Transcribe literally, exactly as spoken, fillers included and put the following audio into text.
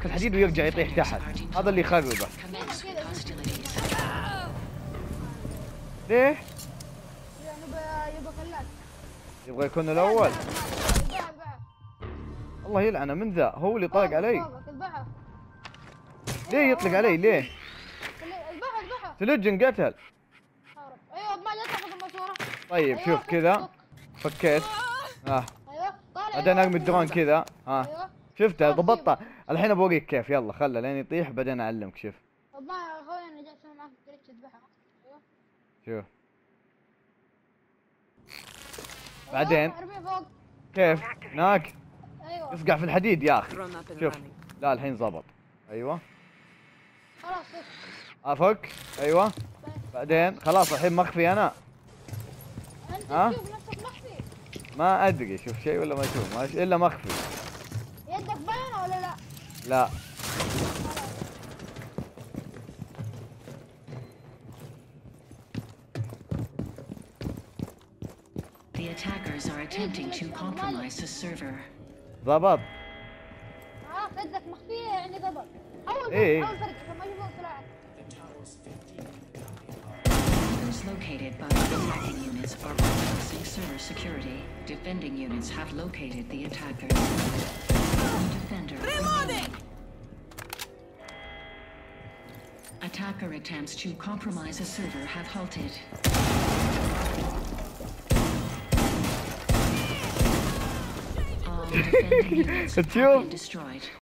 في الحديد ويرجع يطيح تحت، هذا اللي يخربه. ليه؟ يبغى يكون الاول. الله يلعنه، من ذا هو اللي طلق علي. ليه يطلق علي ليه؟ ثلج انقتل. طيب شوف كذا فكيت. ها بعدين ارمي الدرون كذا. ها شفته ضبطته. الحين بوريك كيف. يلا خله لين يطيح بعدين اعلمك. شوف طب ما اخوي انا جالس معك جلتش اذبحها. ايوه شوف بعدين كيف هناك. ايوه يفقع في الحديد يا اخي. شوف لا الحين زبط. ايوه خلاص افك. ايوه بعدين خلاص الحين مخفي انا. ها انت تشوف نفسك مخفي. ما ادري شوف شيء ولا ما اشوف ما الا مخفي. يدك باينه ولا لا؟ لا The attackers are attempting to compromise the server. ضبط. اه يدك مخفيه يعني ضبط. اول إيه. اول فرق عشان ما يشوفون سلاحك. Servers located by the attacking units are bypassing server security. Defending units have located the attackers. One defender remaining. Attacker attempts to compromise a server have halted. All defending units have been destroyed.